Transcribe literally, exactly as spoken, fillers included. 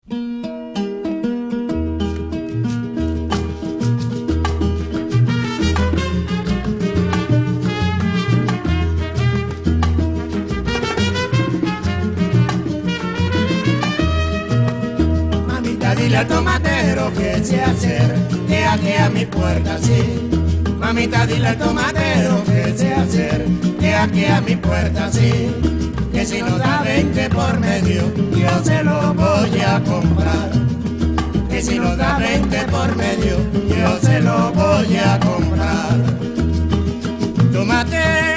Dile al tomatero que se acerque aquí a mi puerta, sí. Mamita, dile al tomatero que se acerque aquí a mi puerta, sí. Que si no da veinte por medio, yo se lo voy a comprar. Que si no da veinte por medio, yo se lo voy a comprar. Tomatero.